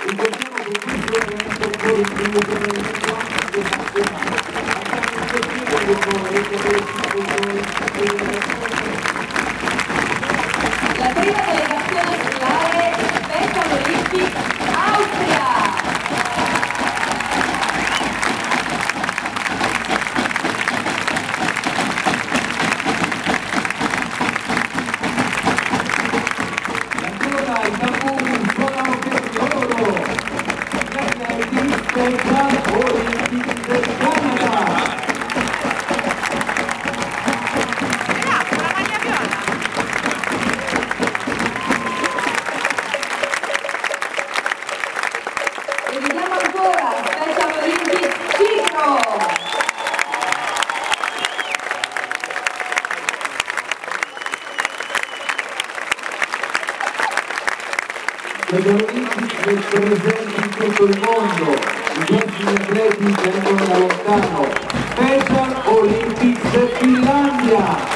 La prima delegazione stellare Special Olympics Austria. Ancora i tamburi suonano per loro, gli atleti Special Olympics del Canada. E vediamo ancora Special Olympics Cipro. Special Olympics presenti in tutto il mondo, i prossimi atleti vengono da lontano. Special Olympics Finlandia.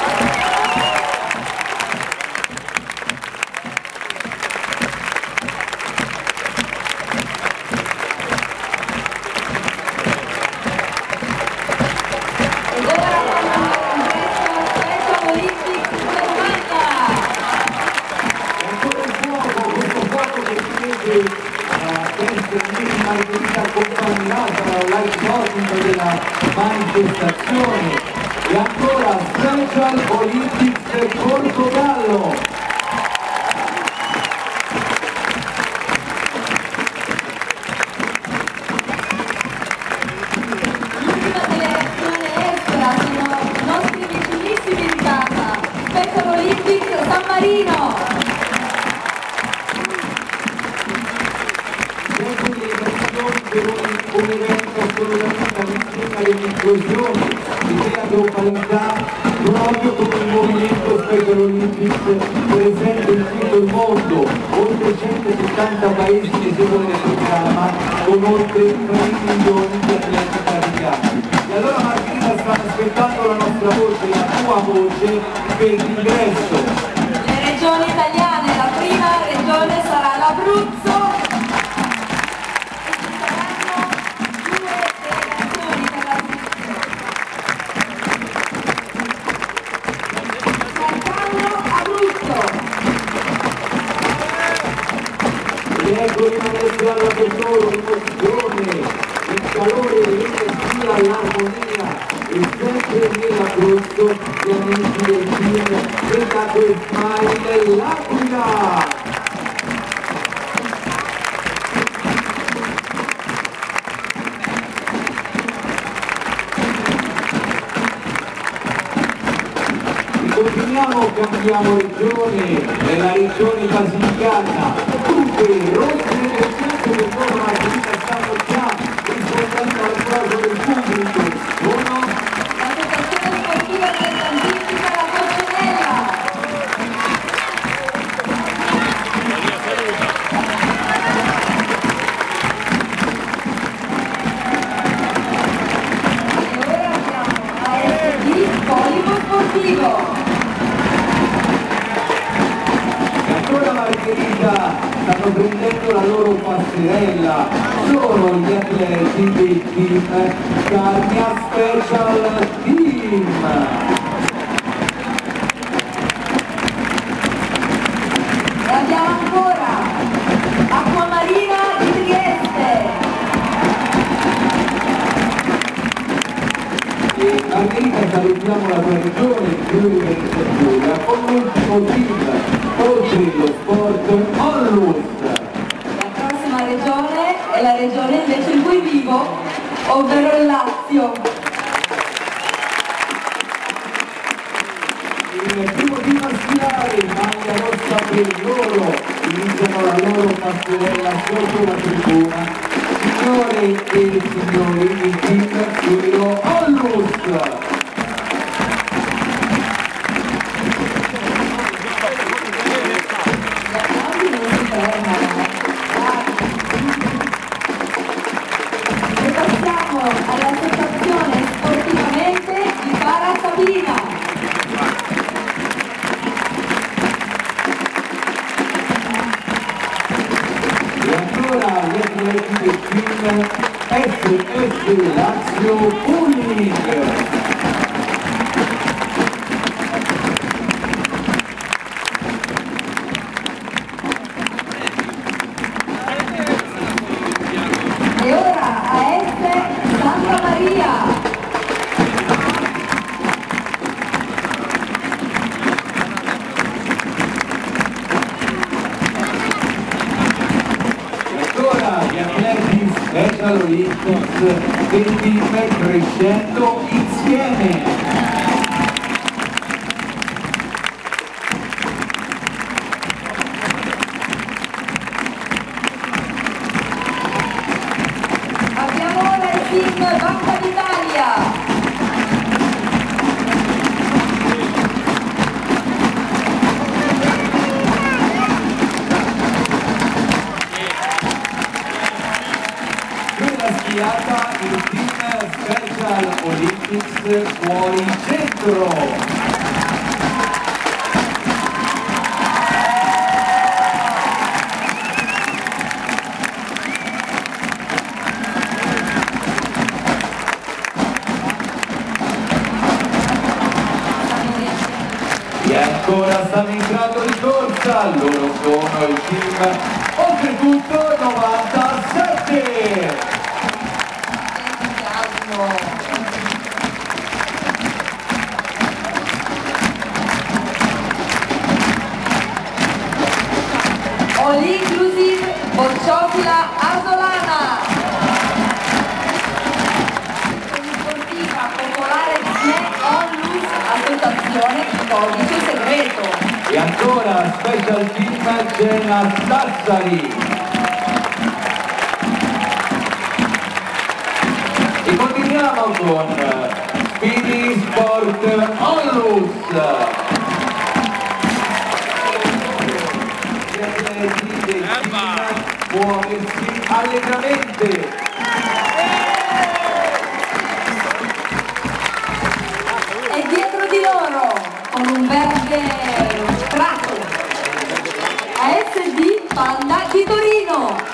Ed ora Special Olympics Germania. E ancora il fuoco, questo fuoco che si vede a Margherita accompagnata dal live shooting della manifestazione. E ancora Special Olympics Portogallo. L'ultima delegazione estera sono i nostri vicinissimi di casa, Special Olympics San Marino. Per un evento assolutamente all'insegna dell'inclusione e della globalità, proprio come il movimento Special Olympics presente in tutto il mondo, oltre 170 paesi ne seguono il programma, con oltre 3 milioni di atleti praticanti. E allora Margherita, stanno aspettando la nostra voce, la tua voce per l'ingresso. Le regioni italiane, la prima regione sarà l'Abruzzo. Ecco rimanere per loro l'emozione, il calore, l'energia, l'armonia e sempre nell'Abruzzo gli amici del team dell'Acqua Smile L'Aquila. Continuiamo, cambiamo regione, è la regione basilicana, tutte rosse del centro del loro Margherita stanno già rispondendo al caso del pubblico, sono L'associazione sportiva dilettantistica La Coccinella. E ora abbiamo ASD Polipo Sportivo. ancora Margherita, stanno prendendo la loro passerella, sono gli atleti del team Carnia Special Team. E abbiamo ancora Acquamarina di Trieste. E Margherita, salutiamo la tua regione, Friuli Venezia Giulia, con l'ultimo team, oltre lo sport Onlus. La prossima regione è la regione invece in cui vivo, ovvero il Lazio. Il primo team maschile, maglia rossa per loro, iniziano la loro passerella sotto la tribuna. Signore e signori, il team Friuli Onlus. E passiamo all'associazione sportivamente di Para Sabina. E ancora gli atleti del team SS Lazio Pulling. E ora AS Santa Maria. Ancora gli atleti Special Olympics del team Crescendo Insieme. Abbiamo ora il team Banca d'Italia. Nella schiata il team Special Olympics fuori centro. E ancora stanno entrando in corsa, loro sono il team oltretutto 97. All Inclusive Bocciofila Asolana. Sportiva popolare Onlus Associazione Codice Segreto. E ancora Special Team Gena Sassari. E continuiamo con Speedy Sport Onlus. Gli atleti del team muoversi allegramente. E dietro di loro, con un verde prato, ASD Panda di Torino.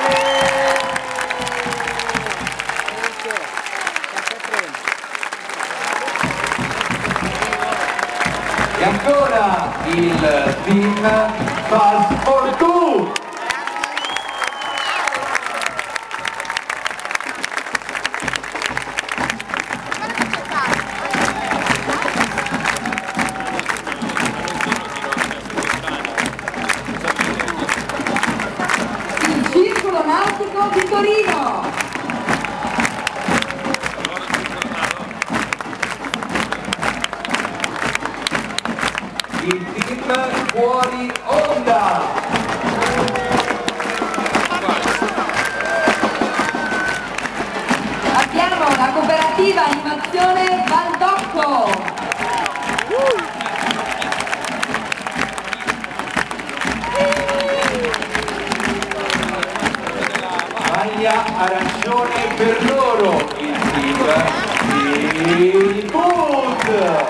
E ancora il team Fast for Two. Il Circolo Nautico di Torino. Il team fuori onda. Abbiamo la cooperativa Animazione Valdocco. Maglia arancione per loro, il team il Boot.